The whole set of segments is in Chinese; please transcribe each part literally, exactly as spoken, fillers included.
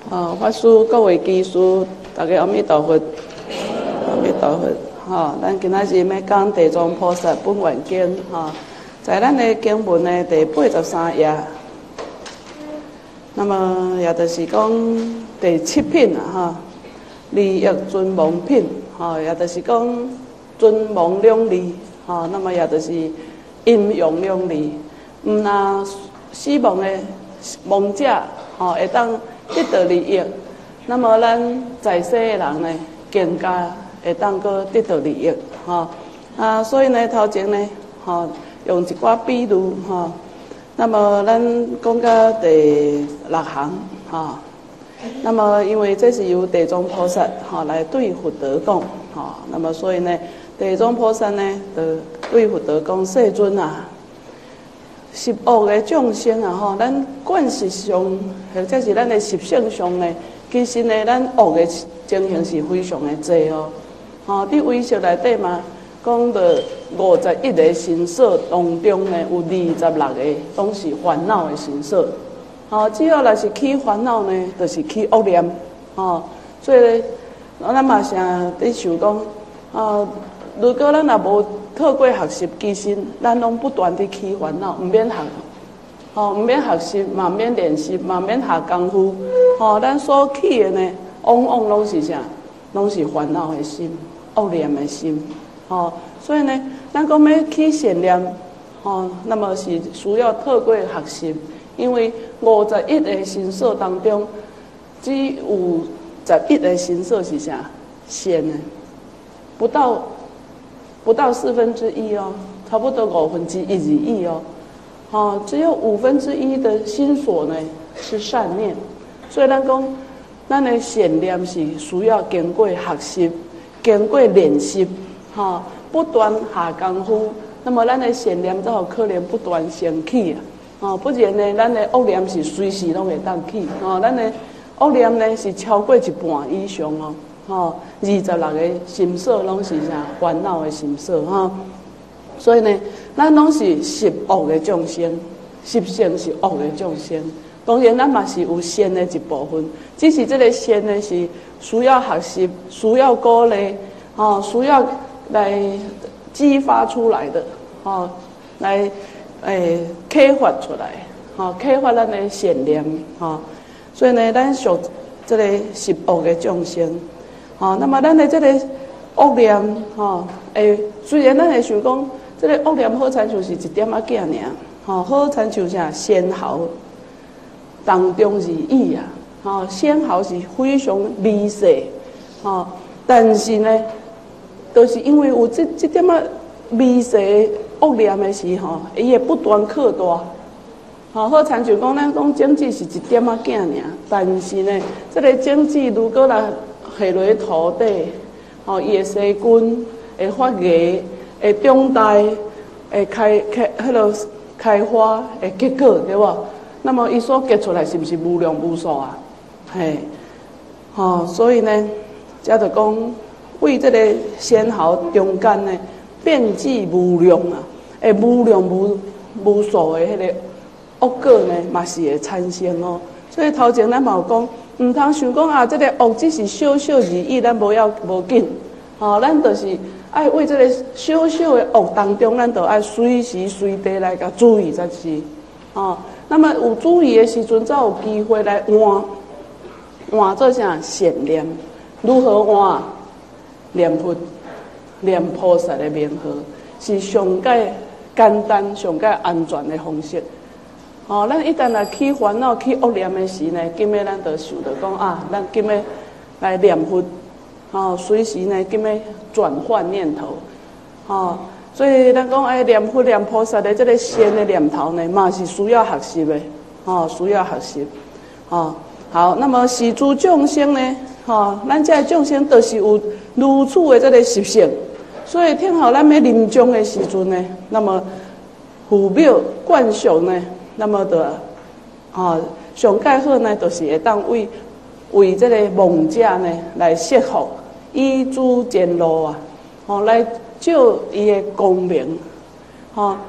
哦，法师各位居士，大家阿弥陀佛，阿弥陀佛。吼、哦，咱今仔日要讲地藏菩萨本愿经，吼、哦，在咱的经文的第八十三页，那么也就是讲第七品啊，哈、哦，利益尊王品，吼、哦，也就是讲尊王两利，吼、哦，那么也就是阴阳两利，毋那死亡的亡者，吼、哦，会当得到利益，那么咱在世的人呢，更加会当个得到利益，吼、哦、啊，所以呢，头前呢，吼、哦、用一寡比喻，吼、哦，那么咱讲到第六行，吼、哦，那么因为这是由地藏菩萨吼、哦、来对佛陀讲，吼、哦，那么所以呢，地藏菩萨呢，就对佛陀讲：世尊啊，十恶的众生啊，吼，咱惯习上或者是咱的习性上呢，其实呢，咱恶的情形是非常的多哦。吼，伫唯识内底嘛，讲到五十一个心所当中呢，有二十六个拢是烦恼的心所。吼，只要若是起烦恼呢，就是起恶念。吼，所以呢，咱嘛常伫想讲，啊，如果咱若无透过学习，其实咱拢不断地起烦恼，毋免学，吼，毋免学习，嘛免练习，嘛免下功夫，吼，咱所起的呢，往往拢是啥？拢是烦恼的心。恶念的心，吼，所以呢，咱讲要起善念，吼，那么是需要透过学习，因为五十一个心所当中，只有十一个心所是啥？善的，不到不到四分之一哦，差不多五分之一而已哦，吼，只有五分之一的心所呢是善念，所以咱讲，咱的善念是需要经过学习。经过练习，吼，不断下功夫，那么咱的善念才有可能不断升起啊！哦，不然呢，咱的恶念是随时拢会当起，哦，咱的恶念呢是超过一半以上哦，吼，二十六个心所拢是啥烦恼的心所哈，所以呢，咱拢是习恶的众生，习性是恶的众生。当然，咱嘛是有善的一部分，只是这个善呢是需要学习、需要鼓励，哦，需要来激发出来的，哦，来诶开发出来，哦，开发咱的善念，哦，所以呢，咱属这个是恶的众生，哦，那么咱的这个恶念，哦，诶，虽然咱会想讲，这个恶念好亲像是一点仔囝尔，哦，好亲像啥纤毫。当中而已啊，吼，纤毫是非常微细，吼，但是呢，都、就是因为有这这点仔微细的恶念的时候，伊会不断扩大，吼，好亲像讲咱讲种子是一点仔囝尔，但是呢，这个种子如果来下落土底，吼，伊会生根，会发芽，会长大，会开开迄落开花，会结果，对无？那么伊所结出来是不是无量无数啊？嘿，吼、哦，所以呢，才着讲为这个纤毫中间呢，遍计无量啊，诶，无量无无数的迄个恶果呢，嘛是会产生哦。所以头前咱嘛有讲，毋通想讲啊，这个恶只是小小而已，咱无要无紧，吼、哦，咱就是爱为这个小小的恶当中，咱就爱随时随地来甲注意才是，哦。那么有注意的时阵，才有机会来换换做啥善念？如何换？念佛、念菩萨的名号，是上界简单、上界安全的方式。哦，咱一旦来起烦恼、起恶念的时呢，今日咱就想到讲啊，咱今日来念佛，哦，随时呢，今日转换念头，哦。所以咱讲爱念佛念菩萨的这个善的念头呢，嘛是需要学习的，哦，需要学习，哦，好，那么是诸众生呢，哦，咱这众生都是有如此的这个习性，所以听候咱要临终的时阵呢，那么父母观想呢，那么的，啊、哦，上介好呢，就是会当为为这个亡者呢来设福，以诸前路啊，哦来。照伊的光明，吼、哦，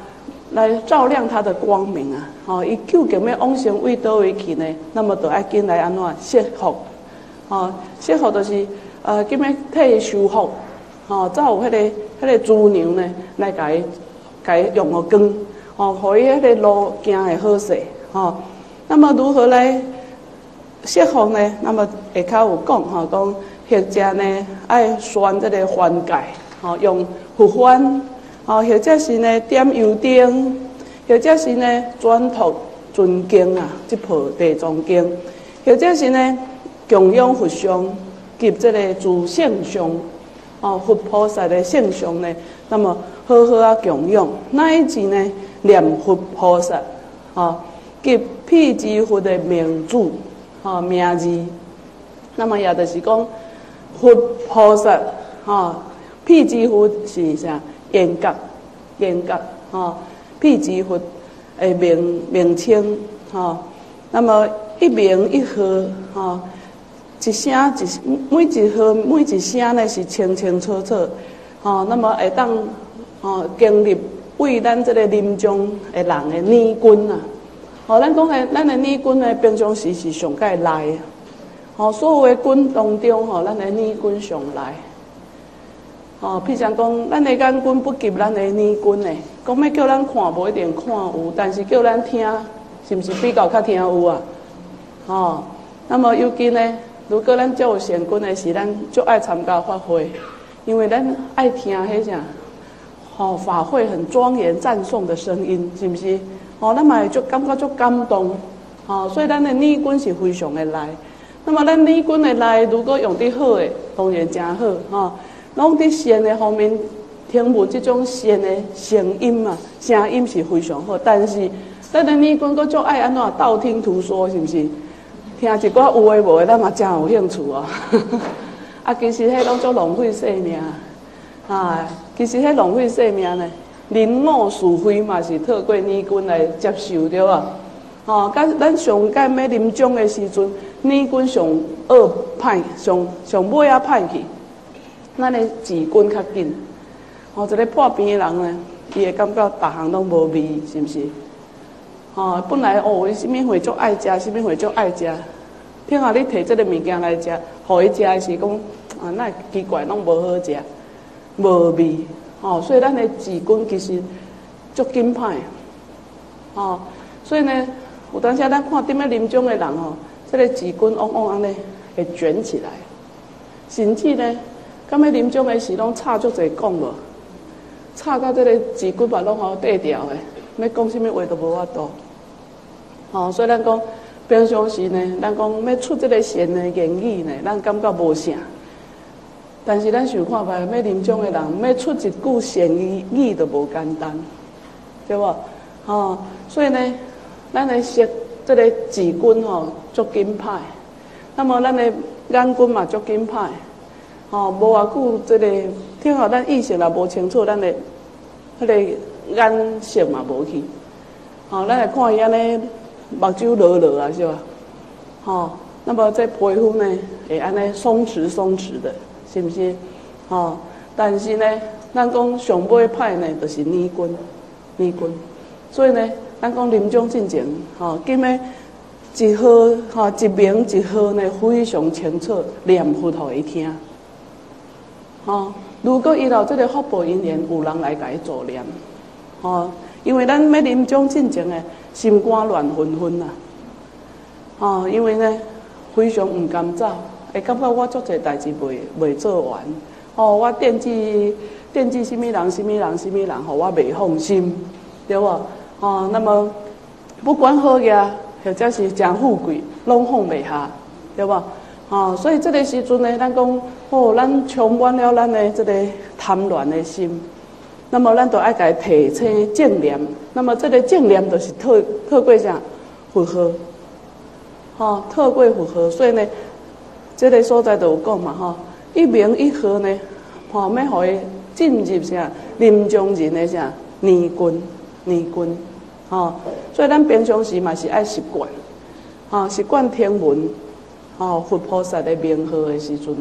来照亮他的光明啊！哦，伊究竟要往生为倒位去呢？那么就要紧来安怎设福？哦，设福就是呃，今日替伊修福，哦，才有迄、那个迄、那个猪牛呢来甲伊甲伊用个光，哦，互伊迄个路行会好势，哦。那么如何来设福呢？那么下骹有讲吼，讲或者呢爱选这个番芥，哦，用胡番。哦，或者是呢点油灯，或者是呢转读尊经啊，即部地藏经，或者是呢供养佛像及这个诸圣像，哦，佛菩萨的圣像呢，那么好好啊供养，乃至呢念佛菩萨，哦，及辟支佛的名字，哦名字，那么也就是讲佛菩萨，哦，辟支佛是啥？严格，严格，哈，辟支佛的名名称，哈，那么一名一号，哈，一声一每一号每一声呢是清清楚楚，哈，那么会当，哈，经历为咱这个临终的人的念经啊，吼，咱讲的咱的念经呢，平常时是上界来的，吼，所有的经当中，吼，咱的念经上来。哦，譬如讲，咱的眼根不及咱的耳根呢。讲要叫咱看，无一定看有，但是叫咱听，是不是比较较听有啊？哦，那么尤其呢，如果咱足有善根的是，咱足爱参加法会，因为咱爱听迄啥，哦，法会很庄严赞颂的声音，是不是？哦，咱嘛会足感觉足感动，哦，所以咱的耳根是非常的来。那么咱耳根的来，如果用得好的，当然真好，哦。拢伫善的方面，听闻这种善的声音嘛，声音是非常好。但是，咱的耳根阁足爱安怎道听途说，是不是？听一寡有诶无诶，咱嘛真有兴趣啊！啊，其实迄拢足浪费生命啊！其实迄浪费生命呢，人我是非嘛是透过耳根来接受对吧？哦，甲咱上简要临终的时阵，耳根上恶歹，上上尾啊歹去。咱的治根较紧，哦，一个破病的人呢，伊会感觉逐项拢无味，是不是？哦，本来哦，伊什么会足爱食，什么会足爱食，听下你摕这个物件来食，互伊食的是讲，啊，那奇怪，拢无好食，无味，哦，所以咱的治根其实足紧歹，哦，所以呢，有当时咱看点么临终的人哦，这个治根往往安尼会卷起来，甚至呢。咁要临终的时，拢差足侪讲无，差到这个字骨嘛拢好缀掉的，要讲什么话都无法度。哦，所以咱讲平常时呢，咱讲要出这个善的言语呢，咱感觉无啥。但是咱想看觅，要临终的人要出一句善语语都无简单，对无？哦，所以呢，咱来识这个字根吼足紧歹，那么咱的眼根嘛足紧歹。哦，无偌久，这个听候咱意识也无清楚，咱的迄个眼色嘛无去。哦，咱来看伊安尼目睭落落啊，是吧？哦，那么这皮肤呢，会安尼松弛松弛的，是不是？哦，但是呢，咱讲上尾歹呢，就是耳根，耳根。所以呢，咱讲临终进前，吼，今日一号，吼，一名一号呢，非常清楚念佛互伊听。哦，如果伊有这个福报因缘，有人来甲伊助念，哦，因为咱要临终进前诶，心肝乱纷纷呐，哦，因为呢非常唔甘走，会感觉我足侪代志未未做完，哦，我惦记惦记什么人什么人什么人，互我未放心，对无？哦，那么不管好嘢，或者是真富贵，拢放袂下，对无？哦，所以这个时阵呢，咱讲哦，咱充满了咱的这个贪恋的心，那么咱就爱甲伊提醒正念。那么这个正念就是透透过啥佛号，哦，透过佛号，所以呢，这个所在就有讲嘛，吼，一名一号呢，吼，要互伊进入啥临终人的啥念经念经，吼，所以咱平常时嘛是爱习惯，吼，习惯听闻。哦，佛菩萨的名号的时阵呢，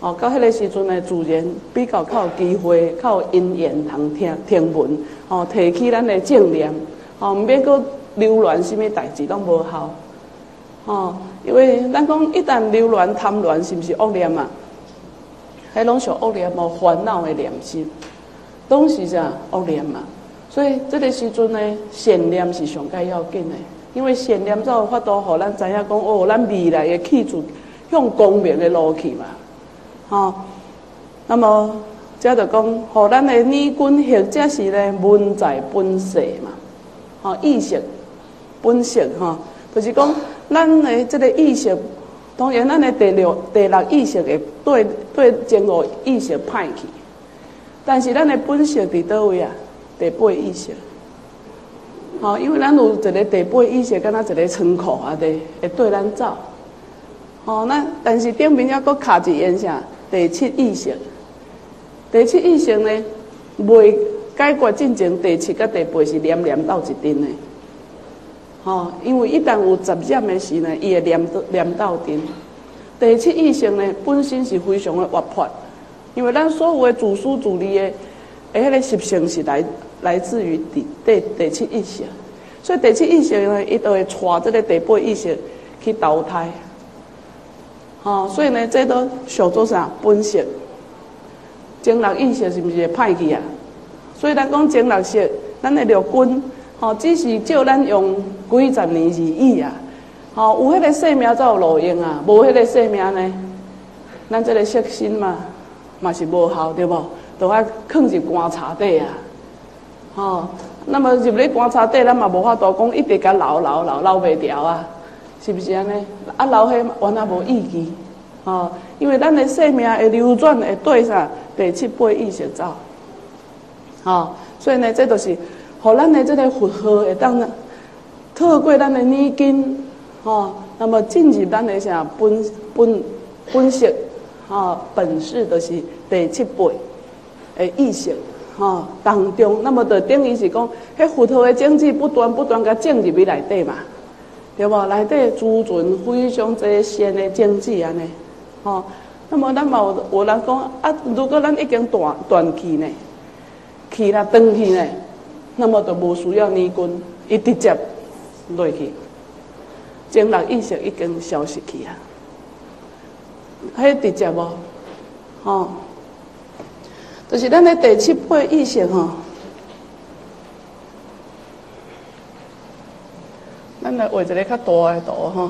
哦，到迄个时阵呢，自然比较较有机会，较有因缘通听听闻，哦，提起咱的正念，哦，毋免搁留恋什么代志拢无效，哦，因为咱讲一旦留恋贪恋，是毋是恶念啊？迄拢属恶念哦，烦恼的念心，拢是啥恶念嘛？所以这个时阵呢，善念是上该要紧的，因为善念才有法度，互咱知影讲哦，咱未来的去处向光明的路去嘛。哦，那么这就讲，互咱的念根或者是呢文在本色嘛，哦，意识本色哈、哦，就是讲咱的这个意识，当然咱的第六、第六意识会对对前五意识歹去，但是咱的本色伫倒位啊？第八意识，好、哦，因为咱有一个第八意识，敢若一个仓库啊，对，会对咱走。哦，那但是顶面还佫卡一样啥？第七意识，第七意识呢，未解决进前，第七甲第八是连连斗一阵的。哦，因为一旦有杂染的时呢，伊会连连斗阵。第七意识呢，本身是非常的活泼，因为咱所有的自私自利的。诶，迄个习性是来来自于第第第七意识，所以第七意识呢，伊都会带这个第八意识去投胎。哦，所以呢，这都属做啥本色。前六意识是不是会歹去啊？所以咱讲前六识，咱的六根，哦，只是照咱用几十年而已啊。哦，有迄个生命才有路用啊，无迄个生命呢，咱这个色心嘛，嘛是无效，对无？都爱放入棺材底啊，哦，那么入咧棺材底，咱嘛无法度讲一直甲留留留留袂掉啊，是不是安尼？啊，留迄完全无意义，哦，因为咱的生命会流转，会对啥第七八意识走，哦，所以呢，这就是，互咱的这个佛号会当透过咱的念经，哦，那么进入咱的啥本本本色，哦，本事就是第七八。诶，意识吼、哦、当中，那么就等于是讲，迄佛陀的种子不断不断甲种入去内底嘛，对无？内底储存非常侪善的种子安尼，吼、哦。那么咱嘛有有人讲啊，如果咱已经断断去呢，去啦断去呢，那么就无需要念根，伊直接落去，前六意识已经消失去啊，迄直接无，吼、哦。就是咱的第七八意识吼，咱来画一个较大的图吼。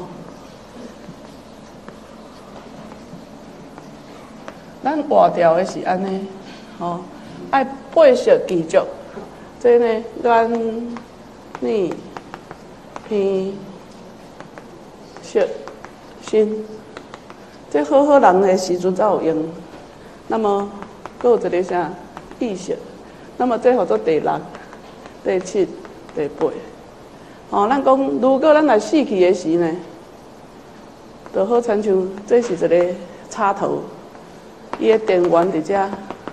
咱画条的是安尼，吼，爱八识记住，这呢眼、耳、鼻、舌、身，这好好人的时阵才有用。那么。还有一个啥意识，那么这叫做第六、第七、第八。哦，咱讲如果咱来死去的时呢，就好亲像这是一个插头，伊的电源伫遮。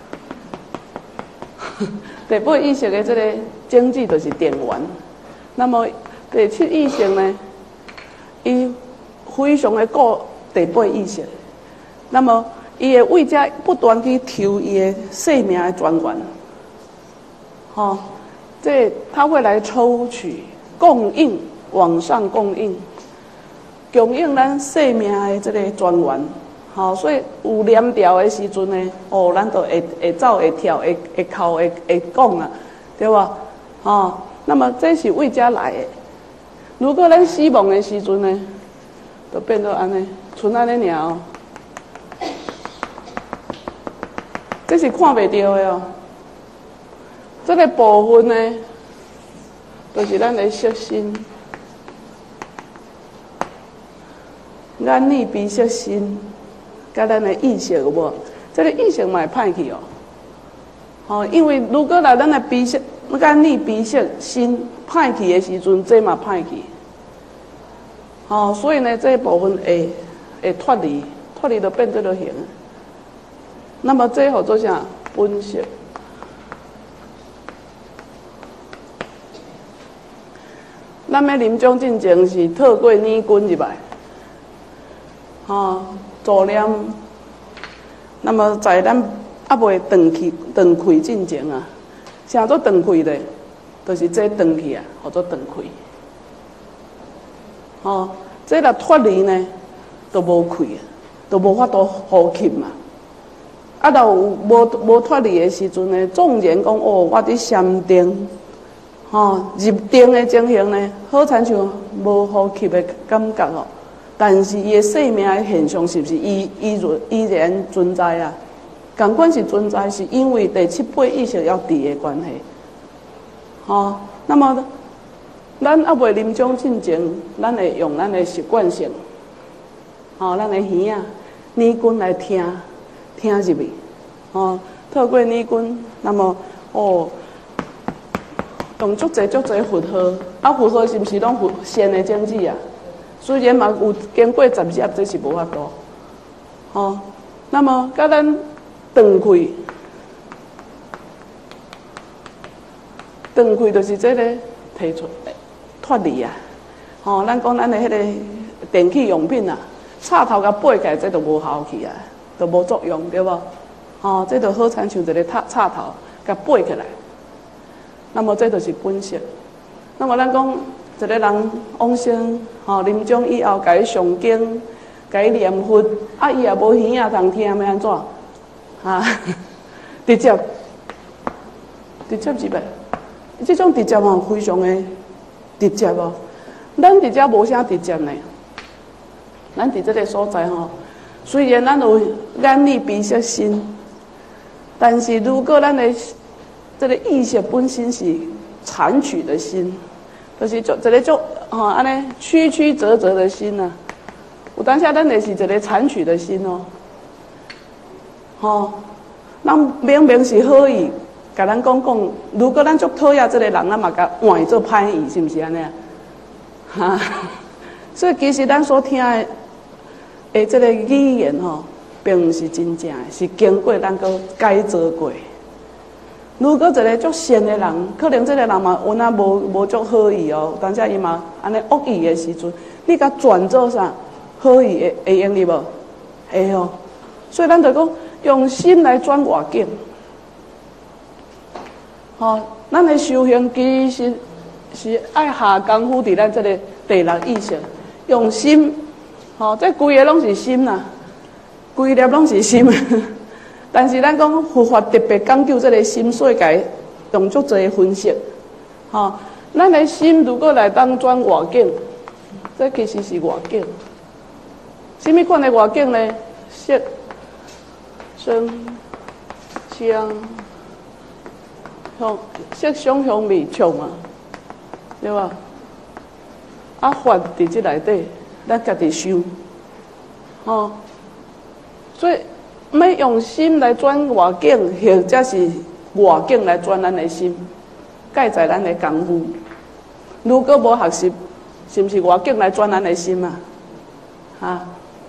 第八意识的这个经济就是电源，那么第七意识呢，伊非常的顾第八意识，那么。伊会为遮不断去抽伊的生命的泉源，吼、哦，这他会来抽取、供应、往上供应，供应咱生命的这个泉源，吼、哦，所以有念调的时阵呢，哦，咱就会会走、会跳、会会哭、会会讲啊，对吧？哦，那么这是为遮来的。如果咱死亡的时阵呢，就变做安尼，剩安尼尔哦。这是看袂到的哦，这个部分呢，就是咱的色心、眼耳鼻舌身，甲咱的意识有无？这个意识嘛会歹去哦。哦，因为如果来咱的鼻舌、眼耳鼻舌身歹去的时阵，这嘛歹去。哦，所以呢，这一部分会会脱离，脱离就变做就行。那么这号做啥？本色。咱要临终进前是透过念根入来，吼、哦，助念那么在咱还未断去断开进前啊，啥做断开咧？就是这断去啊，叫做断开。哦，这若脱离呢，都无开啊，都无法度呼吸嘛。啊，若有无无脱离的时阵呢，纵然讲哦，我伫禅定，吼、哦、入定的情形呢，好亲像无呼吸的感觉哦。但是伊的生命的现象是不是依依然依然存在啊？尽管是存在，是因为第七八意识要伫的关系。吼、哦，那么咱还未临终进前，咱会用咱的习惯性，吼、哦，咱的耳啊、耳根来听听入去，吼、哦，透过耳根，那么哦，用足侪足侪佛号，啊，佛号是毋是拢佛善的种子啊？虽然嘛有经过十业，这是无法度，吼、哦。那么，甲咱断开，断开就是这个提出脱离啊。吼、哦，咱讲咱的迄个电器用品啊，插头甲拔起来，这都无效去啊，都无作用，对无？吼、哦，这就好亲像一个插插头甲拔起来，那么这就是本色。那么咱讲。一个人往生，吼临终以后，甲伊上经，甲伊念佛，啊，伊也无耳仔通听，要安怎？哈，直接，直接入来。这种直接吼，非常的直接哦。咱直接无啥直接呢。咱伫这个所在吼，虽然咱有眼耳鼻舌身，但是如果咱的这个意识本身是残取的心。就是做一个做吼安尼曲曲折折的心呐、啊，有当下咱就是一个残取的心哦，吼，咱明明是好意，甲咱讲讲，如果咱足讨厌这个人，咱嘛甲换做歹意，是毋是安尼啊？哈，所以其实咱所听的诶，这个语言吼，并不是真正的，是经过咱个改造过。如果一个足善的人，可能这个人嘛，有那无无足好意哦，但是伊嘛安尼恶意的时阵，你甲转做啥好意会会用哩无？会哦。所以咱就讲用心来转外境。吼、哦，咱的修行其实是爱下功夫伫咱这个第六意识，用心。吼、哦，这规个拢是心啦，规粒拢是心。但是咱讲佛法特别讲究这个心所界，用足侪分析，吼、哦，咱的心如果来当转外境，这其实是外境。什么款的外境呢？色、声、香、香、色、香、香味、触嘛，对吧？啊，法伫这内底，咱家己修，吼、哦，所以。要用心来转外境，或者是外境来转咱的心，盖在咱的功夫。如果无学习，是毋是外境来转咱的心啊？哈，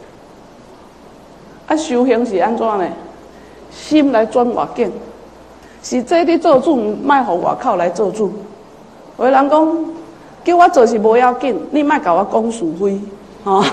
啊修行是安怎呢？心来转外境，是这你做主，莫互外口来做主。有的人讲，叫我做是无要紧，你莫甲我讲是非，吼。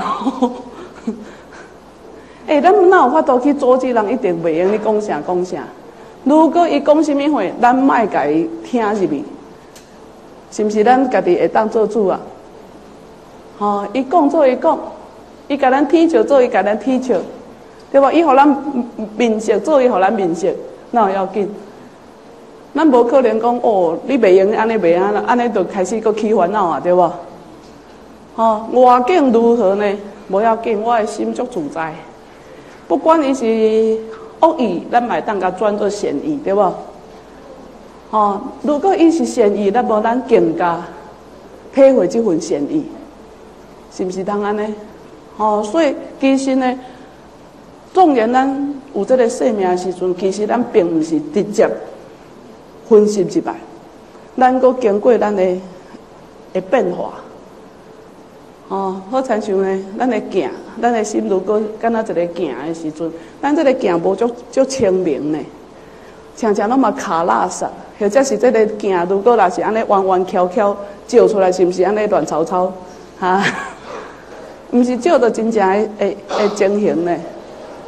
诶、欸，咱哪有法度去阻止人？一定袂用你讲啥讲啥。如果伊讲什么话，咱莫甲伊听入去，是毋是？咱家己会当做主啊？吼、哦，伊讲做伊讲，伊甲咱天笑做伊甲咱天笑，对无？伊互咱面色做伊互咱面色，哪有要紧？咱无可能讲哦，你袂用安尼袂安，安尼就开始搁起烦恼啊，对无？吼、哦，外境如何呢？无要紧，我的心足自在。不管伊是恶意，咱嘛会当甲转做善意，对无？吼、哦，如果伊是善意，咱无咱更加体会这份善意，是毋是通安尼？吼、哦，所以其实呢，纵然咱有这个生命的时阵，其实咱并毋是直接分析入来，咱阁经过咱的的变化。哦，好亲像呢，咱的行，咱的心如果敢若一个行的时阵，咱这个行无足足清明呢，常常拢嘛卡垃圾，或者是这个行如果若是安尼弯弯翘翘照出来，是毋是安尼乱糟糟？哈，毋是照到真正的的的情形呢？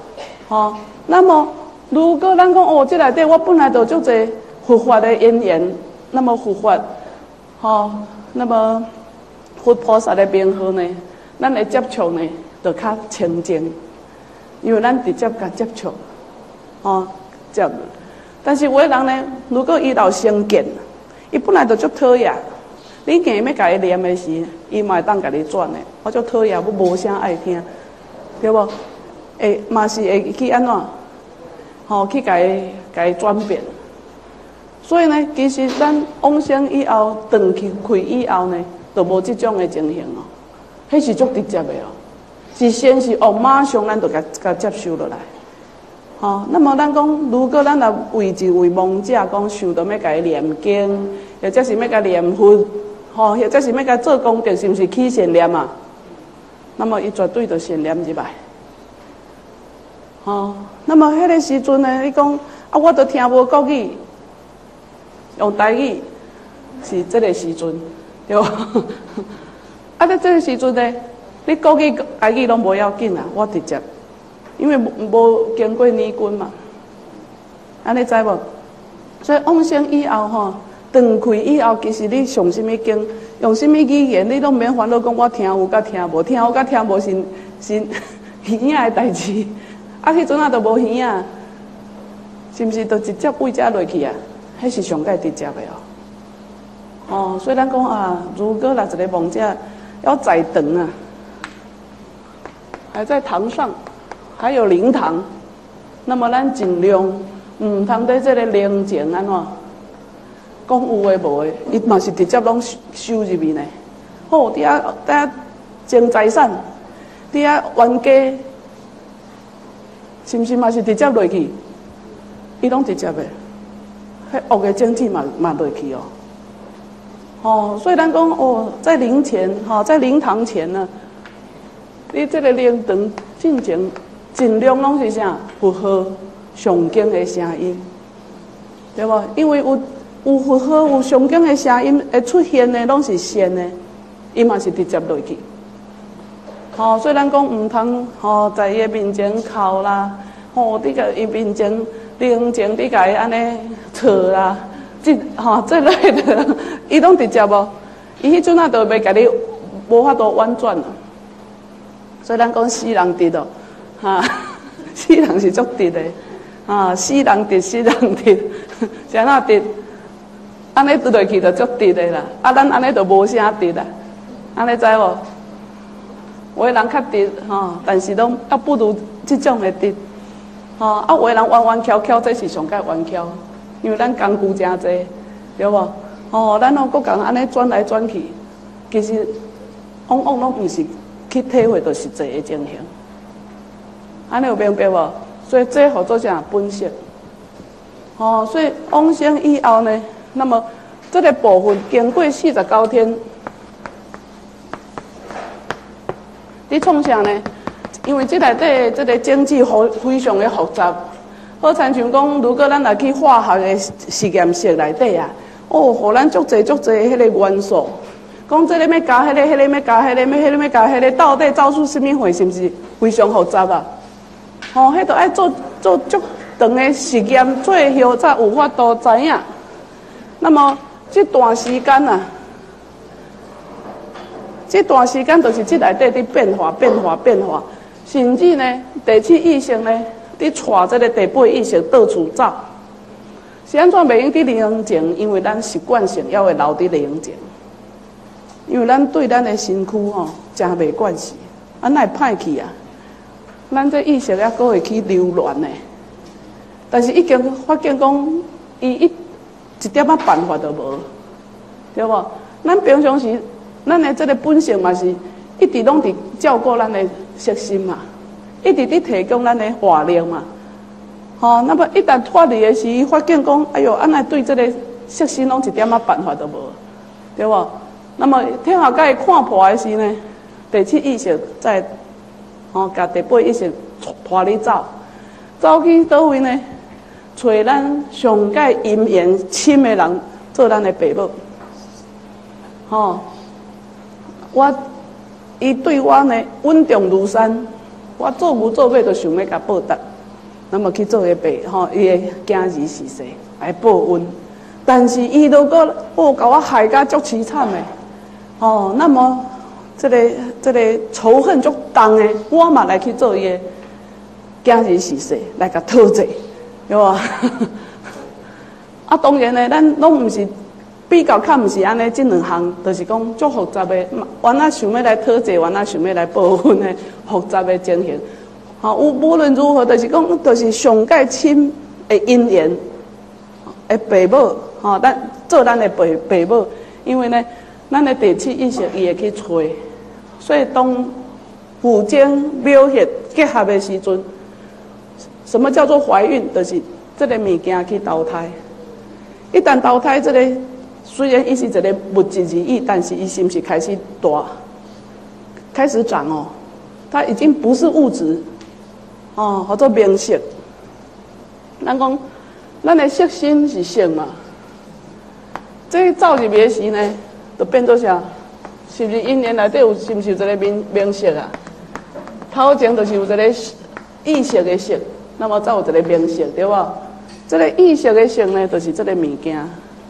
吼。那么如果咱讲哦，这内底我本来就足侪佛法的因缘，那么佛法，吼，那么佛菩萨的名号呢，咱来接触呢，就较清净，因为咱直接甲接触，吼，接。但是有的人呢，如果伊有成见，伊本来就足讨厌，你硬要甲伊念的时，伊嘛会当甲你转的。我足讨厌，我无啥爱听，对无？会嘛是会去安怎？吼、哦，去甲伊甲伊转变。所以呢，其实咱往生以后，断去开以后呢，就无即种的情形哦。迄是足直接的哦，是先是哦，马上咱就甲甲接受落来。吼、哦，那么咱讲，如果咱若为一位亡者讲想到要甲伊念经，或者是要甲念佛，吼、哦，或者是要甲做功德，是毋是起善念啊？那么伊绝对就善念入来。吼、哦，那么迄个时阵呢，你讲啊，我都听无国语，用台语是这个时阵，对无？啊，在这个时阵呢，你国语、台语拢无要紧啊，我直接。因为无经过年关嘛，安尼知无？所以往生以后吼，断开以后，其实你上什么经，用什么语言，你都免烦恼讲我听有甲听无，听有甲听无是是耳仔的代志。啊，迄阵啊都无耳仔，是毋是？都直接背遮落去啊？迄是上界直接的哦。哦，所以咱讲啊，如果若一个亡者要在堂啊，还在堂上。还有灵堂，那么咱尽量唔通在这个灵前安怎讲有诶无诶，伊嘛是直接拢收入去呢。好，伫遐伫遐争财产，伫遐冤家，是毋是嘛是直接落去？伊拢直接诶，迄恶诶政治嘛嘛落去哦。哦，所以咱讲哦，在灵前哈、哦，在灵堂前呢，你这个灵堂进前。尽量拢是啥符合上经的声音，对无？因为有有符合有上经的声音会出现的，拢是善的，伊嘛是直接落去。吼、哦，所以咱讲毋通吼在伊的面前哭啦，吼、哦，伫个伊面前冷静伫甲伊安尼吵啦，即吼这类的，伊拢直接无，伊迄阵啊都袂甲你无法度婉转啊。所以咱讲死人直哦。哈，死人是足直的，啊，死人直，死人直，是安怎直？安尼倒落去就足直的啦，啊，咱安尼就无啥直啦，安尼知无？有的人较直吼，但是拢啊不如即种的直，吼，啊，有的人弯弯翘翘，这是上界弯翘，因为咱工具真济，对无？吼，咱拢各共安尼转来转去，其实往往拢毋是去体会到实际的情形。安尼有明白无？所以这叫做啥本色？哦，所以往生以后呢，那么这个部分经过四十九天，你创啥呢？因为这内底这个经济非非常的复杂，好亲像讲，如果咱来去化学的实验室内底啊，哦，互咱足侪足侪迄个元素，讲这个要加迄个，迄个要加迄个，要迄个要加迄个，到底造出什么货？是毋是非常复杂啊？吼、哦，迄都爱做做足长的实验，最后才有法度知影。那么这段时间啊，这段时间就是这内底伫变化、变化、变化，甚至呢，第七意识呢，伫带这个第八意识到处走。是安怎袂用伫灵前？因为咱习惯性要会留伫灵前，因为咱对咱的身躯吼真袂惯势，啊，哪会歹去啊？咱这意识还阁会去流乱呢，但是已经发现讲，伊一一点仔办法都无，对无？咱平常时，咱的这个本性嘛是一直拢伫照顾咱的色心嘛，一直伫提供咱的活力嘛。吼、哦，那么一旦脱离的时，伊发现讲，哎哟，安尼对这个色心拢一点仔办法都无，对无？那么天下甲伊看破的时呢，第七意识在。吼，甲第八意识拖你走，走去倒位呢？找咱上界姻缘亲的人做咱的爸母。吼，我伊对我呢稳重如山，我做牛做马都想要甲报答。 那么去做个白吼，伊个囝儿逝世来报恩。但是伊如果哦，甲我害甲足凄惨的，哦，那么这个这个仇恨足重的，我嘛来去做伊个囝儿逝世，来甲讨债，对吧？啊，当然呢，咱拢毋是比较较毋是安尼，即两项就是讲足复杂的，原来想要来讨债，原来想要来报恩的复杂的情形。好、哦，无无论如何，就是讲，就是上界亲的姻缘，的爸母，吼、哦，咱做咱的爸爸母，因为呢，咱的第七意识伊会去找，所以当父精묘血结合的时阵，什么叫做怀孕？就是这个物件去投胎。一旦投胎，这个虽然伊是一个物质而已，但是伊是不是开始大，开始长哦？它已经不是物质。哦，叫做明色。咱讲，咱的色心是色嘛，这走入去时呢，就变做啥？是不是因缘内底有是不是有一个明明色啊？头前就是有一个意识的色，那么才有一个明色，对吧？这个意识的色呢，就是这个物件。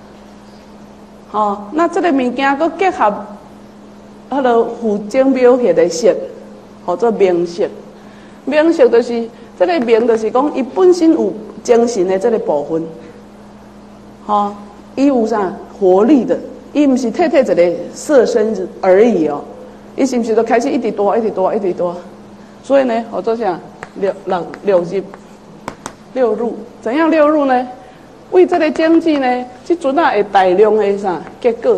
哦，那这个物件佮结合，迄个父精묘血的色，叫做明色。明色就是这个明，就是讲伊本身有精神的这个部分，吼、哦，伊有啥活力的，伊毋是特特一个色身而已哦，伊是毋是都开始一直大，一直大，一直大，所以呢，叫做啥六六六入六入，怎样六入呢？为这个经济呢，即阵啊会大量的啥结果，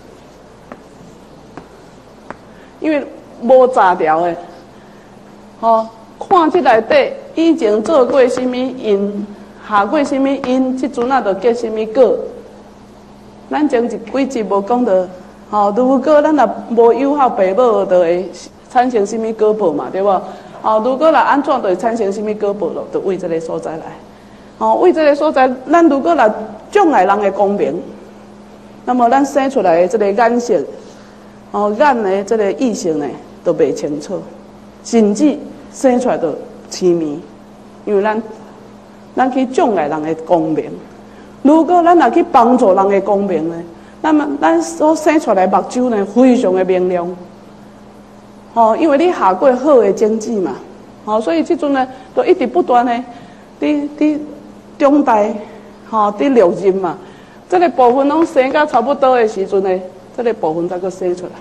因为无炸掉的，吼、哦。看这内底以前做过什么因，下过什么因，即阵啊，就结什么果。咱前一几集无讲到，吼、哦，如果咱若无友好爸母，就会产生什么果报嘛，对无？哦，如果若安怎，就会产生什么果报咯？就为这个所在来。哦，为这个所在，咱如果若障碍人的光明，那么咱生出来的这个眼色，哦，眼的这个意识呢，都袂清楚，甚至。生出来就痴迷，因为咱咱去障碍人的光明。如果咱若去帮助人的光明呢，那么咱所生出来目睭呢，非常的明亮。哦，因为你下过好的经济嘛，哦，所以即阵呢，就一直不断的伫伫中代，吼，伫六入嘛，这个部分拢生到差不多的时阵呢，这个部分才阁生出来。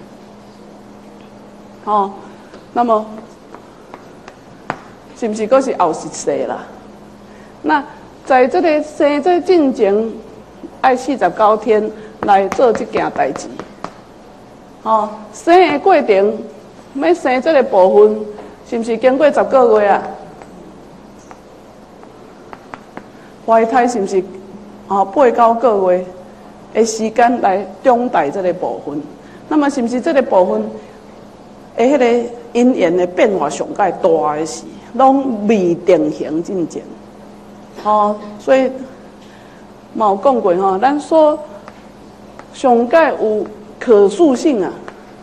哦，那么。是不是阁是后一世啦？那在这个生这进前，爱四十九天来做这件代志。哦，生的过程，要生这个部分，是不是经过十个月啊？怀胎是不是哦八九个月的时间来中待这个部分？那么是不是这个部分的迄个因缘的变化上介大的时？拢未定型进前，哦，所以嘛有讲过吼，咱说上界有可塑性啊，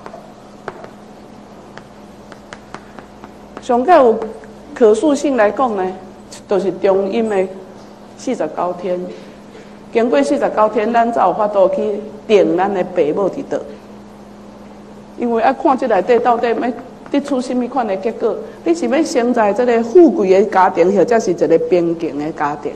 上界有可塑性来讲呢，就是中阴的四十九天，经过四十九天，咱才有法度去定咱的爸母伫倒，因为要看这内底到底要。得出什么款的结果？你是要生在这个富贵的家庭，或者是一个贫穷的家庭？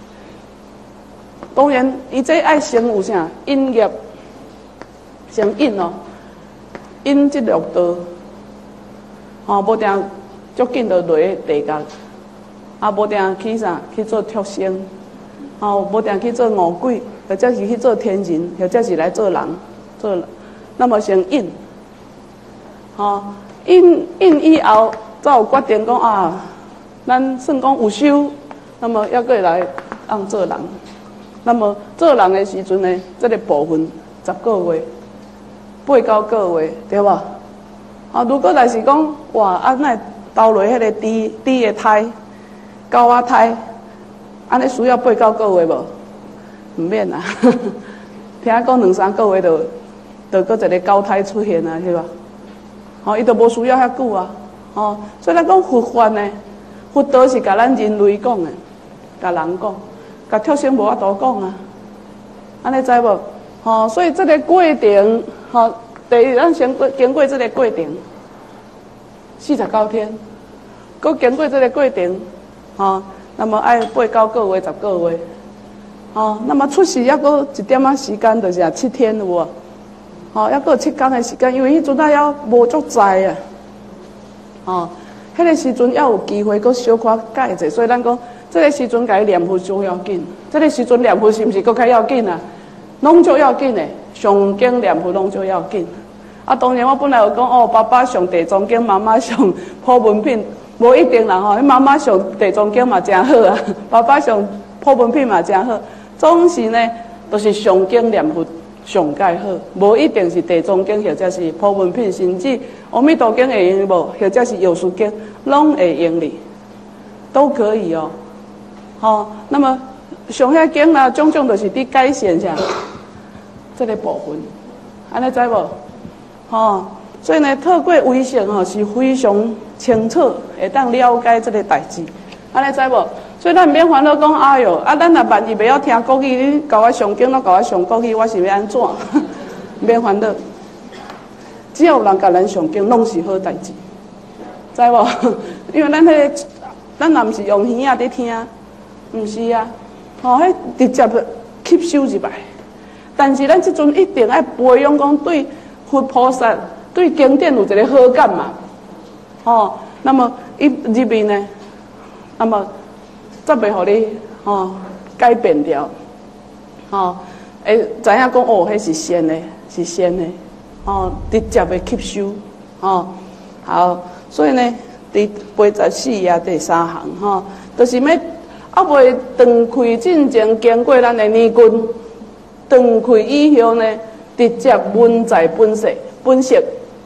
当然，伊这爱生有啥因业，生因哦，因即六道，吼、哦，无定足紧就落地狱，啊，无定去啥去做畜生，哦，无定去做恶鬼，或者是去做天人，或者是来做人，做那么生因，吼、哦。因因以后才有决定讲啊，咱算讲有修，那么要过来让做人。那么做人的时阵呢，这个部分十个月、八九个月，对吧？啊，如果来是讲哇，啊那投落迄个低低的胎、高啊胎，安尼需要八九个月无？唔免啦，听讲两三个月就就搁一个高胎出现啊，是吧？哦，伊都无需要遐久啊，哦，所以咱讲佛法呢， 佛陀是甲咱人类讲的，甲人讲，甲畜生无法度讲啊。安尼知无？吼、哦，所以这个过程，吼、哦，第一咱先过经过这个过程，四十九天，佮经过这个过程，吼、哦，那么爱八九个月、十个月，吼、哦，那么出世还佮一点仔时间，就是啊七天有无？吼、哦，还佮七天的时间，因为迄阵啊还无足在啊，吼、哦，迄个时阵还有机会佮小可改者，所以咱讲，这个时阵甲伊念佛上要紧，这个时阵念佛是毋是佮较要紧啊？拢足要紧的，上经念佛拢足要紧。啊，当然我本来有讲哦，爸爸上地藏经，妈妈上普门品，无一定啦吼。妈妈上地藏经嘛真好啊，爸爸上普门品嘛真好。总是呢，都、就是上经念佛上介好，无一定是地藏经或者是普门品，甚至阿弥陀经会用无，或者是药师经，拢会用哩，都可以哦。吼、哦，那么上遐经啦，种种都是伫改善啥，这个部分，安尼知无？吼、哦，所以呢，透过微信吼是非常清楚，会当了解这个代志，安尼知无？所以咱免烦恼讲，哎哟，啊，咱若万一袂晓听国语，你教我上经，拢教我上国语，我是要安怎？免烦恼，只要有人教咱上经，拢是好代志，知无？因为咱迄、那个，咱若毋是用耳仔伫听，毋是啊，吼、哦，迄直接吸收入来。但是咱即阵一定要培养讲对佛菩萨、对经典有一个好感嘛，吼、哦。那么一入面呢，那么则袂互你吼、哦、改变掉，吼、哦，会知影讲哦，迄是仙的，是仙的，哦，直接的吸收，哦，好，所以呢，第八十四页第三行，吼、哦，就是要啊未断开进前，经过咱的年根。断开以后呢，直接问在本色本色，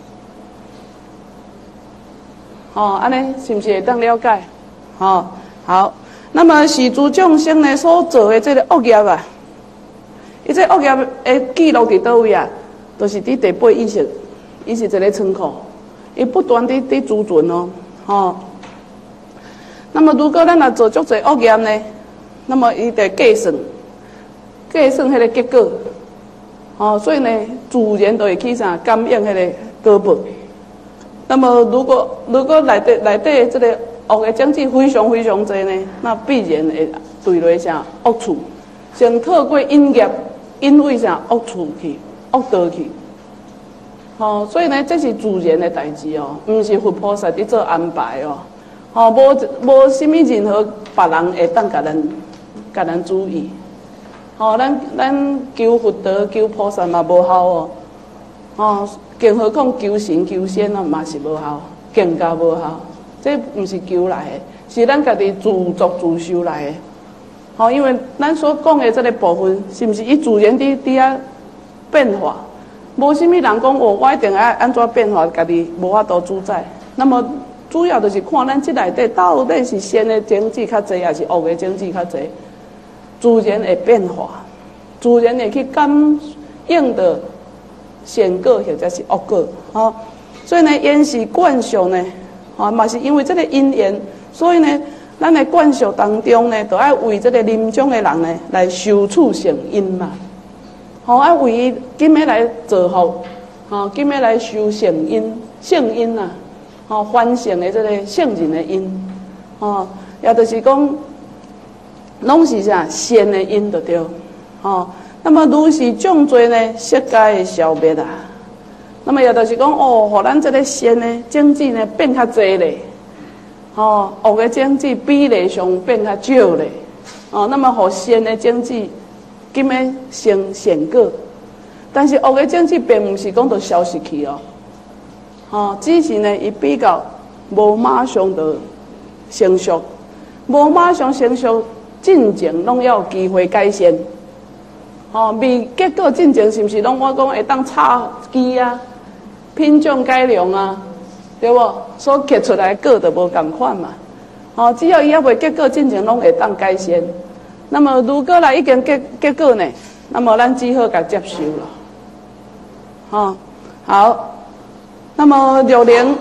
哦，安尼是不是会当了解？哦，好，那么是诸众生呢所做的这个恶业啊，伊这恶业的记录伫倒位啊？就是伫第八意识，伊是一个仓库，伊不断地伫储存哦，哦。那么如果咱若做足侪恶业呢，那么伊得计算。计算迄个结果，哦，所以呢，自然就会去啥感应迄个果报。那么，如果如果内底内底这个恶的种子非常非常多呢，那必然会对落啥恶处，先透过因业，因为啥恶处去，恶道去。哦，所以呢，这是自然的代志哦，毋是佛菩萨伫做安排哦。哦，无无什么任何别人会当甲咱甲咱注意。吼、哦，咱咱求佛陀、求菩萨嘛无效哦，哦，更何况求神、求仙啊嘛是无效，更加无效。这毋是求来的，是咱家己自作自受来的。吼、哦，因为咱所讲的这个部分，是毋是伊自然伫伫啊变化？无啥物人讲哦，我一定要安怎变化，家己无法度主宰。那么主要就是看咱即内底到底是仙的种子较济，还是恶的种子较济。自然会变化，自然会去感应的善果或者是恶果，吼、哦。所以呢，因是惯俗呢，吼、哦，嘛是因为这个因缘，所以呢，咱的惯俗当中呢，都要为这个临终的人呢来修处成因嘛，吼、哦，要为伊今日来造福，吼、哦，今日来修成因、圣因啊，吼、哦，反省的这个圣人的因，吼、哦，也就是讲。拢是啥善的因就对，吼、哦。那么如是种罪呢，世界会消灭啊。那么也就是讲，哦，互咱这个善的种子呢变较济咧，吼、哦，恶的种子比例上变较少咧，哦。那么互善的种子今日生善果，但是恶的种子并毋是讲就消失去哦，吼、哦，只是呢伊比较无马上就成熟，无马上成熟。进前拢要有机会改善，吼、哦，未结果进前是毋是拢我讲会当插枝啊、品种改良啊，对无？所结出来的果就无共款嘛，吼、哦，只要伊还未结果进前拢会当改善。那么如果来已经结结果呢，那么咱只好甲接受了，吼、哦，好。那么六年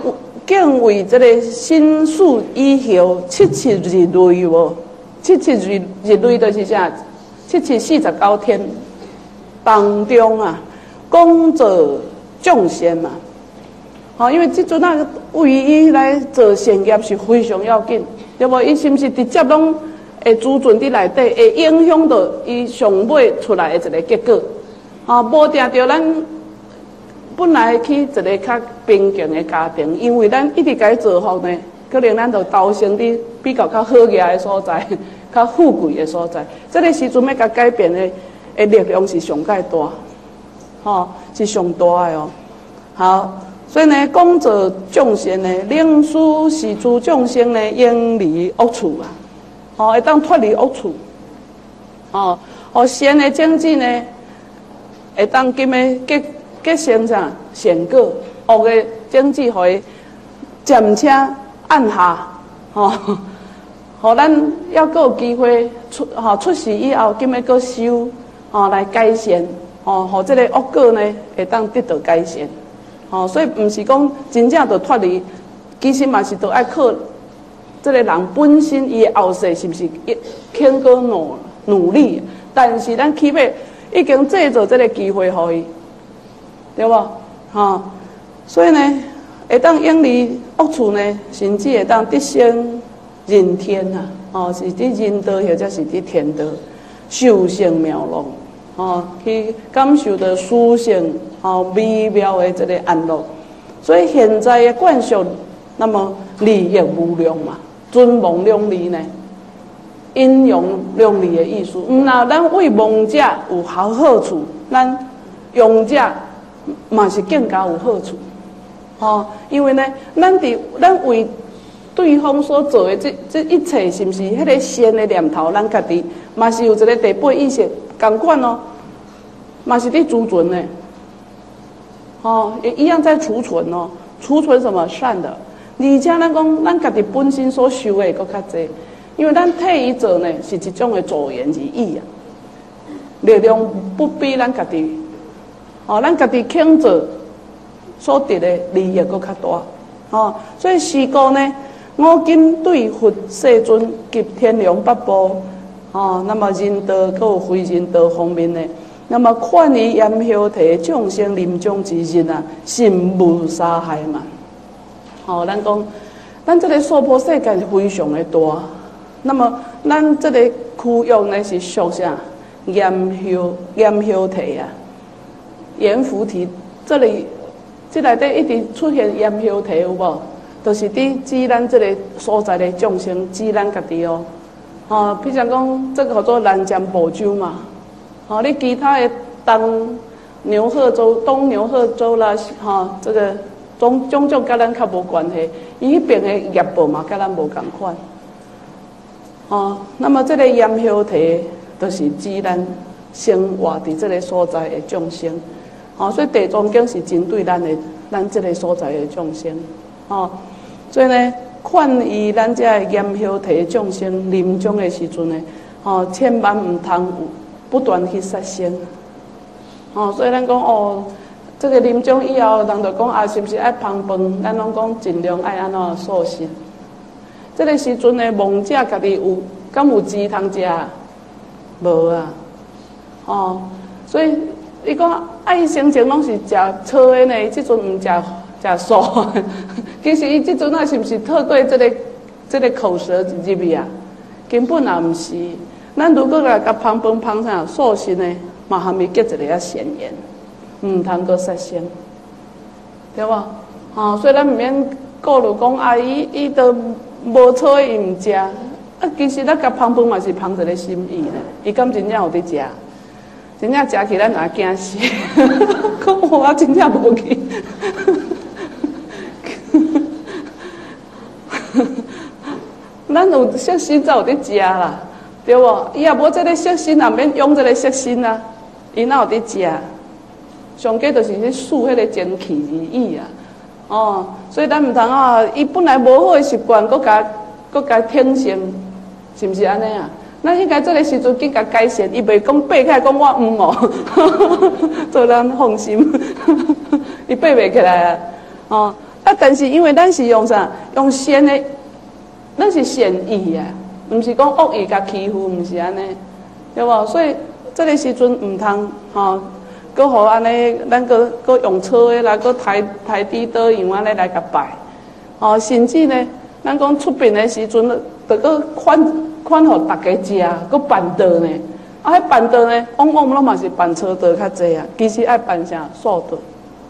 敬畏这个新数以后七七日类无？七七日日类就是啥？七七四十九天当中啊，讲做众善嘛。吼，因为即阵啊，为伊来做善业是非常要紧，对无？伊是毋是直接拢会储存伫内底，会影响到伊上尾出来的一个结果？吼，无定着咱本来去一个较平静的家庭，因为咱一直甲伊造福呢，可能咱就投生伫比较较好业的所在。较富贵的所在，这个时阵要甲改变的的力量是上介大，吼、哦，是上大的哦。好，所以呢，讲做众善呢，令师是诸众生呢，远离恶处啊，吼、哦，会当脱离恶处，哦，互善的种子呢，会当今的结结成啥善果，恶的种子互伊渐且按下，吼、哦。互咱要阁有机会出吼出世以后，今日阁修吼来改善，吼，互这个恶果呢会当得到改善，吼，所以毋是讲真正就脱离，其实嘛是都爱靠这个人本身伊后世是毋是肯阁努努力，但是咱起码已经制造这个机会互伊，对无？吼，所以呢，会当远离恶处呢，甚至会当得生。人天啊，哦，是伫人道或者是伫天道，受胜妙乐，哦，去感受到殊胜哦美妙的这个安乐。所以现在的惯俗，那么利益无量嘛，尊王两利呢，阴阳两利的意思。毋那咱为亡者有好好处，咱用者嘛是更加有好处，哦，因为呢，咱伫咱为对方所做的这这一切，是毋是迄个善的念头？咱家己嘛是有一个第八意识，同款哦，嘛是伫储存的，哦，也一样在储存哦，储存什么善的？而且咱讲，咱家己本身所修的佫较济，因为咱替伊做呢，是一种的助缘之意啊，力量不比咱家己，哦，咱家己肯做所得的利益佫较大，哦，所以是故呢。五金对佛世尊及天龙八部，哦，那么人道佮有非人道方面呢，那么劝于严修提众生临终之日啊，心无杀害嘛。哦，咱讲，咱这个娑婆世界是非常的大，那么咱这个区域呢是属啥？严修严修提啊，严菩提，这里这内底一直出现严修提有无？就是伫指咱这个所在的众生，指咱家己哦。哦，譬如讲，这个叫做南瞻部洲嘛。哦，你其他的东牛贺州、东牛贺州啦，哈、哦，这个种种种甲咱较无关系，伊迄边的业报嘛，甲咱无共款。哦，那么这个严修提，就是指咱生活伫这个所在的众生。哦，所以地藏经是针对咱的咱这个所在的众生。哦。所以呢，劝喻咱这严修提众生临终的时阵呢，哦，千万唔通不断去杀生。哦，所以咱讲哦，这个临终以后，人就讲啊，是不是爱烹饭？咱拢讲尽量爱安怎素食。这个时阵呢，亡者家己有敢有钱通食？无啊。哦，所以伊讲爱生前拢是食草的呢，即阵唔食。食素，其实伊即阵啊是毋是透过这个这个口舌入去啊？根本也毋是。咱如果来甲烹饭烹啥素食呢，嘛还没结一个啊善缘，毋通阁杀生，对无？哦，所以咱毋免顾虑讲啊，伊伊都无草伊毋食，啊，其实咱甲烹饭嘛是烹一个心意咧，伊敢真正有伫食，真正食起咱也惊死，讲我真正无去。咱有色心才有伫食啦，对无？伊也无这个色心，也免用这个色心啊，伊哪有伫食？上计就是去数迄个精气而已啊。哦，所以咱毋通啊，伊本来无好的习惯，搁甲搁甲挺升，是毋是安尼啊？咱应该这个时阵紧甲改善，伊袂讲爬起来讲我唔哦，做人放心，伊爬袂起来啊。哦，啊， 但是因为咱是用啥？用善的，咱是善意啊，毋是讲恶意甲欺负，毋是安尼，对无？所以这个时阵毋通吼，搁互安尼，咱搁搁用错的啦，搁抬抬低倒样安尼来甲拜，哦，甚至呢，咱讲出殡的时阵，着搁款款互大家食，搁办道呢。啊，迄办道呢，往往拢嘛是办错道较济啊，其实爱办啥素道。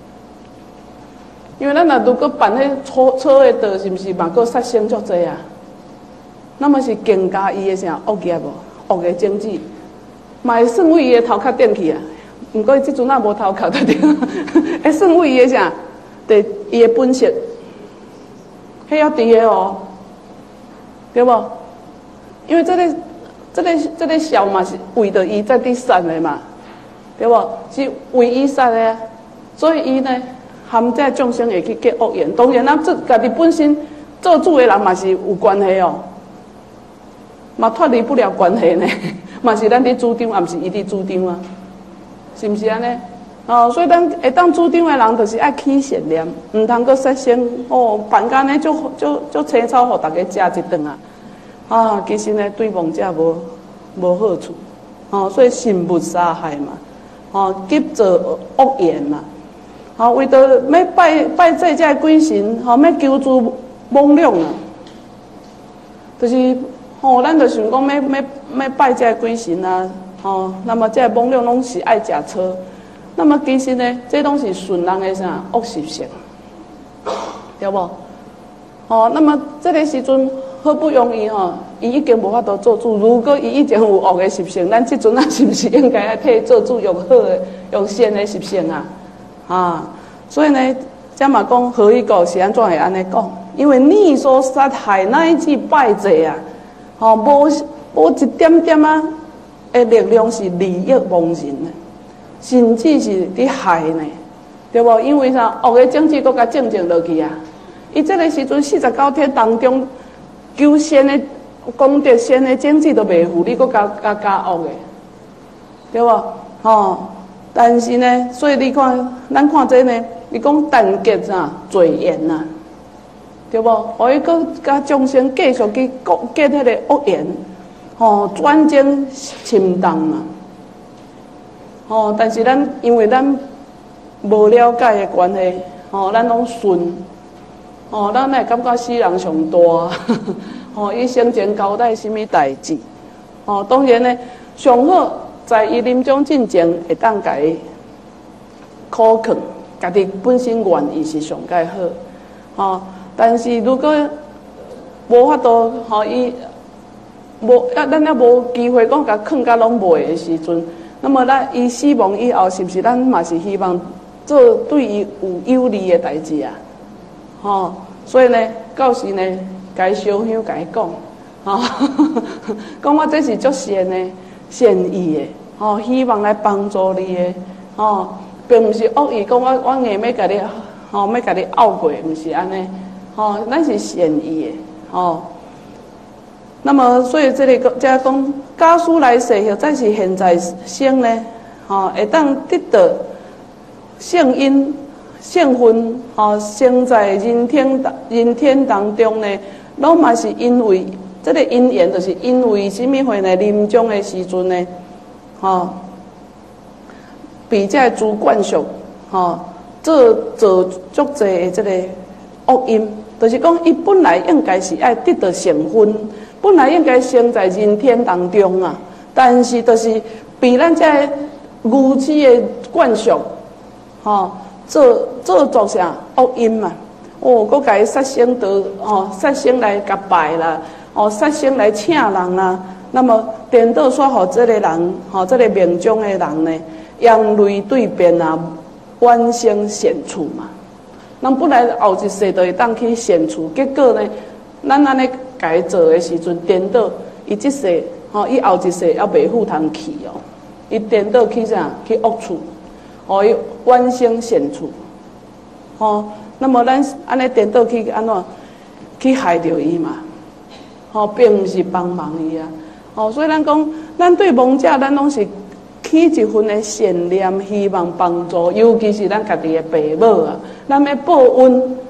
因为咱若如果办迄错错的道，是毋是嘛？佫杀生足济啊？那么是增加伊的啥恶业无？恶的种子，嘛会算为伊的头壳顶去啊。毋过伊即阵啊无头壳得着，会算为伊的啥？对，伊的本色，迄要伫的哦，对无？因为这个、这个、这个笑嘛是为着伊在地杀的嘛，对无？是为伊杀的啊，所以伊呢。含这众生会去结恶缘，当然咱这家己本身做主的人嘛是有关系哦，嘛脱离不了关系呢，嘛是咱伫主张，也毋是伊伫主张啊，是毋是安尼？哦，所以咱会当主张的人，就是爱起善念，毋通阁杀生哦，办干呢就就就青草，互大家食一顿啊，啊，其实呢对亡者无无好处，哦，所以心不杀害嘛，哦，结做恶缘嘛。好，为着要拜拜这遮鬼神，吼，要求助罔量啊，就是吼，咱就想讲要要要拜这鬼神啊，吼，那么这罔量拢是爱食草，那么其实呢，这拢是顺人的啥恶习性，对无？哦，那么这个时阵好不容易吼，伊已经无法度做主，如果伊以前有恶的习性，咱这阵啊是不是应该要替做主用好的、用善的习性啊？啊，所以呢，这嘛讲何以故是安怎会安尼讲？因为你所杀害乃至拜祭啊，吼、哦，无无一点点啊的力量是利益亡人的，甚至是伫害呢，对无？因为啥？恶的种子搁甲种种落去啊！伊这个时阵四十九天当中，求善的功德善的种子都袂付，你搁加加加恶的，对无？吼、哦。但是呢，所以你看，咱看这呢，你讲单结啥罪缘呐，对无？互伊搁甲众生继续去结迄个恶缘，吼，转增侵动嘛，吼。但是咱因为咱无了解的关系，吼，咱拢顺，吼，咱会感觉死人上大，吼，伊生前交代什么代志，吼，当然呢，上好。在伊临终进前，会当家考劝，家己本身愿意是上介好，吼、哦。但是如果无法度，吼、哦，伊无啊，咱也无机会讲甲劝甲拢袂的时阵，那么咱伊死亡以后，是不是咱嘛是希望做对伊有有利的代志啊？吼、哦，所以呢，到时呢，该烧香该讲，吼、哦，讲我这是足善的。善意的，吼、哦，希望来帮助你的，吼、哦，并不是恶意讲我我硬要甲你，吼、哦，要甲你拗过，不是安尼，吼、哦，咱是善意的，吼、哦。那么，所以这里个即讲，假使来世或者是现在生呢，吼、哦，会当得到圣因、圣分，吼、哦，生在人天人天当中呢，拢嘛是因为。这个因缘就是因为什么会呢？临终的时阵呢，吼、哦，被这主灌属，吼、哦，做做足济的这个恶因，就是讲伊本来应该是爱得到成分，本来应该生在人天当中啊，但是就是被咱这愚痴的灌属，吼、哦，做做作啥恶因嘛，哦，搁甲伊杀生道，哦，杀生来甲拜啦。哦，杀生来请人啊，那么颠倒说互这个人，吼、哦，这个命中的人呢，阳雷对变啊，弯生显处嘛。咱本来后一世就会当去显处，结果呢，咱安尼改做的时阵颠倒，伊这世，吼、哦，伊后一世也袂赴通去哦，伊颠倒去啥？去恶处，哦，伊弯生显处，吼、哦，那么咱安尼颠倒去安怎去害着伊嘛？吼、哦，并毋是帮忙伊啊！吼、哦，所以咱讲，咱对亡者，咱拢是起一份的善念，希望帮助，尤其是咱家己的爸母啊，咱要报恩，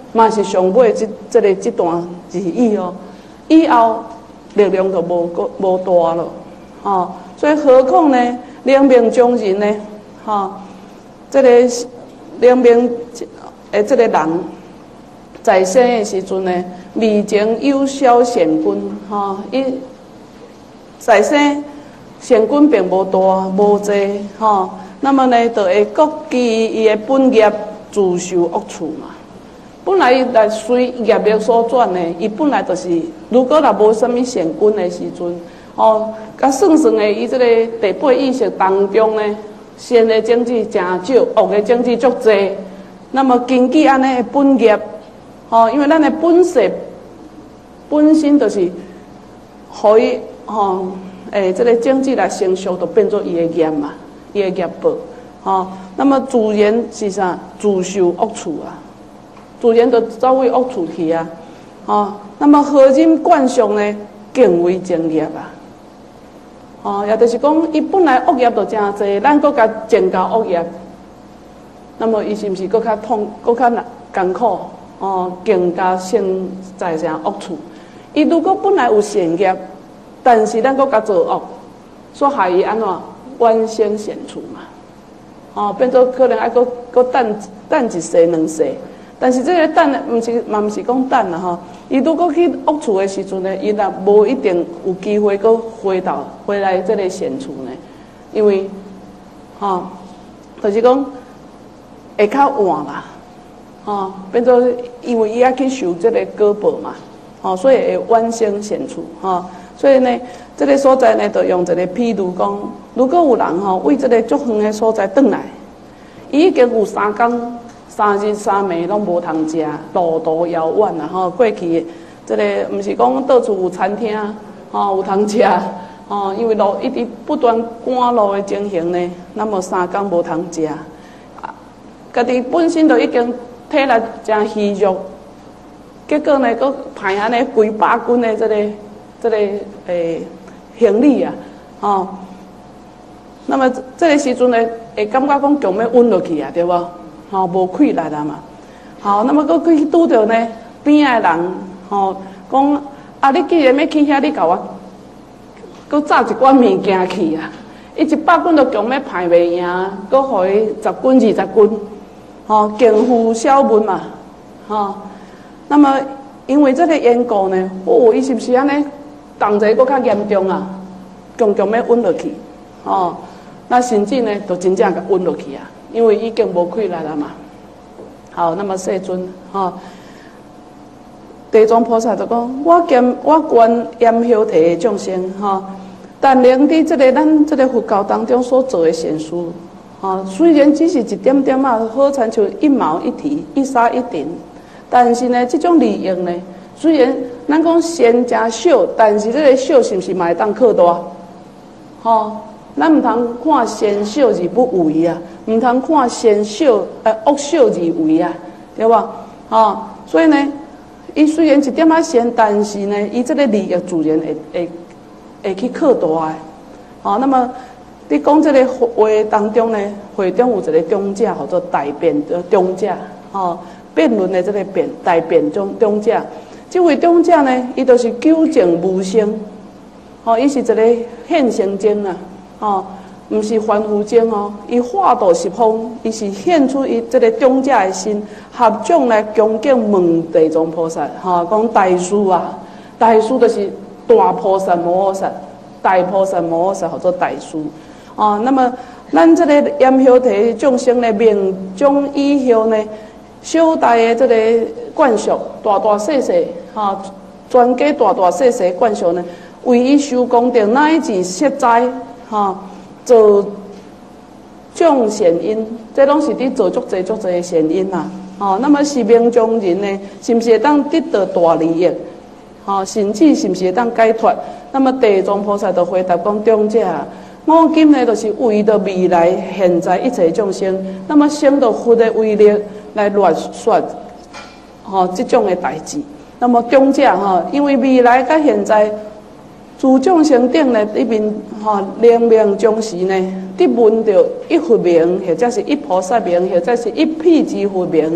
嘛是上尾即即个即段字意哦，以后力量就无个无大了，吼、哦。所以何况呢，灵命中人呢，吼、哦，即、这个灵命诶，即个人在生诶时阵呢，未曾有小善根，吼、哦，伊在生善根并无大无济，吼、哦，那么呢，就会各基伊诶本业自受恶处嘛。本来来随业力所转呢，伊本来就是，如果若无啥物善根的时阵，哦，甲算算的，伊这个第八意识当中呢，善的种子真少，恶的种子足济。那么根据安尼的本业，哦，因为咱的本色本身就是，互伊吼，诶，这个种子来成熟，就变做伊的业嘛，伊的业报，哦，那么自然是啥？自受恶处啊。自然就走为恶处去啊，哦，那么何人惯上呢？敬畏正业啊，哦，也就是讲，伊本来恶业就真济，咱搁甲增加恶业，那么伊是毋是搁较痛，搁较难艰苦？哦，更加生在啥恶处？伊如果本来有善业，但是咱搁甲做恶，所害伊安怎冤声显出嘛？哦，变做可能爱搁搁等等一世两世。但是这个等呢，毋是嘛，毋是讲等啦吼。伊如果去恶处的时阵呢，伊若无一定有机会搁回到回来这个善处呢，因为，吼、哦，就是讲会较晚啦，吼、哦，变做因为伊要去受这个果报嘛，吼、哦，所以会冤声显出，吼、哦，所以呢，这个所在呢，就用一个譬如讲，如果有人吼、哦、为这个足远的所在转来，伊已经有三工。三日三暝拢无通食，路途遥远啊！吼，过去这个毋是讲到处有餐厅，吼有通食，吼，因为路一直不断赶路的情形呢，那么三工无通食，啊，家己本身就已经体力真虚弱，结果呢，佫派安尼几百斤的这个这个诶行李啊，吼，那么这个时阵呢，会感觉讲强要晕落去啊，对无？吼、哦，无气力啦嘛。好，那么佫去拄着呢边仔的人，吼、哦，讲啊，你既然要去遐，你甲我佫炸一罐物件去啊！伊一百斤都强要派袂赢，佫互伊十斤二十斤，吼、哦，敬父小文嘛，吼、哦。那么因为这个缘故呢，哦，伊是不是安尼？动者佫较严重啊，强强要晕落去，哦，那甚至呢，就真正甲晕落去啊。因为已经无气力了嘛，好，那么世尊，吼、哦，地藏菩萨就讲：我见我观阎修提的众生，吼、哦，但能伫这个咱这个佛教当中所做的善事，吼、哦，虽然只是一点点啊，好亲像一毛一提、一沙一点，但是呢，这种利益呢，虽然咱讲善真小，但是这个小是毋是嘛会当扩大？吼、哦。咱毋通看善小而不为啊，毋通看善小呃恶小而为啊，对吧？哦，所以呢，伊虽然一点仔善，但是呢，伊这个利益自然会会会去扩大的。哦，那么你讲这个话当中呢，会中有一个中者，叫做大辩的中者，哦，辩论的这个辩大辩中中者，这位中者呢，伊就是究竟无生，哦，伊是一个现成经啊。哦，毋是凡夫精哦，伊化度十方，伊是现出伊这个中者的心，合众来恭敬问地藏菩萨，哈、哦，讲大师啊，大师就是大菩萨摩诃萨，大菩萨摩诃萨叫做大师，哦，那么咱这个阎修提众生的命中以后呢，小大的这个灌输，大大细细，哈、哦，全家大大细细灌输呢，为伊修功德乃至实在。吼、哦，做种善因，这拢是伫做足济足济的善因啦。哦，那么是命中人呢，是毋是会当得到大利益？吼、哦，甚至是毋是会当解脱？那么地藏菩萨就回答讲：中者，我今呢，就是为着未来现在一切众生，那么生到佛的威力来论说，吼、哦，这种的代志。那么中者吼，因为未来甲现在。自众生顶呢，里面吼灵命中时呢，得闻到一佛名，或者是一菩萨名，或者是一辟支佛名，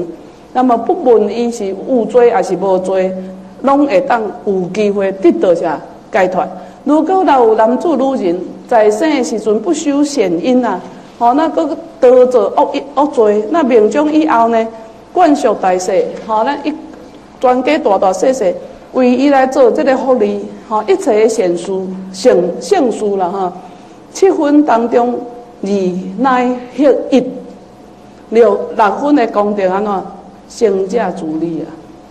那么不论伊是有罪还是无罪，拢会当有机会得到啥解脱。如果若有男子女人在生的时阵不修善因啊，吼，那个得做恶恶罪，那命中以后呢，眷属大世，吼，咱一全家大大小小为伊来做这个福利，吼，一切的善事、善善事啦，吼，七分当中二乃合一，六六分的功德安怎？成者自利啊！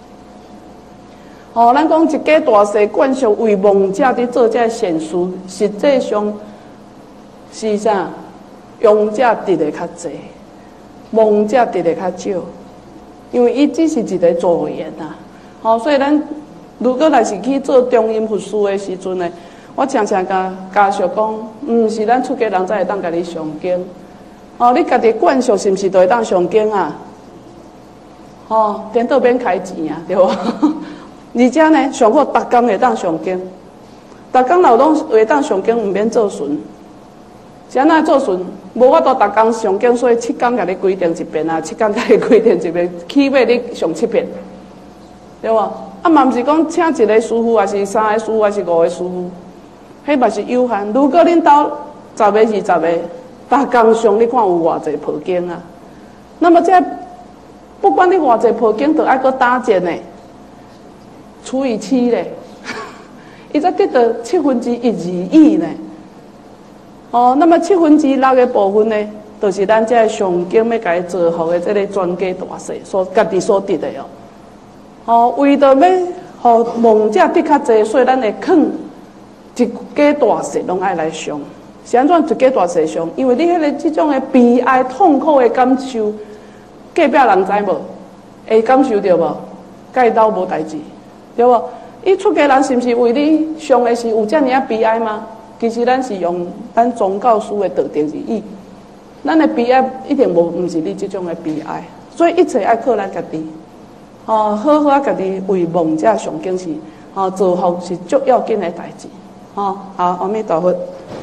吼、哦，咱讲一家大细眷属为亡者伫做这善事，实际上是啥？亡者得的较济，亡者得的较少，因为伊只是一个助缘啊。吼、哦，所以咱如果若是去做中阴佛事的时阵呢，我常常甲家属讲，毋是咱出家人才会当甲你上经。哦，你家己眷属是毋是都会当上经啊？哦，颠倒免开钱啊，对无？而且呢，上好逐工会当上经，逐工若拢会当上经，毋免做巡。是安怎做巡？无法度逐工上经，所以七工甲你规定一遍啊，七工甲你规定一遍，起码你上七遍，对无？啊，嘛毋是讲请一个师傅，还是三个师傅，还是五个师傅，迄嘛是有限。如果恁兜十个、二十个，逐工上，你看有偌济抱经啊？那么这不管你偌济抱经，都爱搁打折呢，除以七咧，伊才得到七分之一二亿呢。哦，那么七分之六的部分呢，就是咱这上经要甲伊造福的这个全家大细所家己所得的哦。哦，为着要互亡者得较济，所以咱会劝一家大细拢爱来上。是安怎一家大细上？因为你迄个即种的悲哀、痛苦的感受。隔壁人知无？会感受到无？甲伊斗无代志，对无？伊出家人是毋是为你上的是有遮尔啊悲哀吗？其实咱是用咱宗教师的道德而已，咱的悲哀一定无，毋是你即种的悲哀，所以一切爱靠咱家己，哦，好好啊家己为亡者上经是，哦，造福是足要紧的代志，哦，好，阿弥陀佛。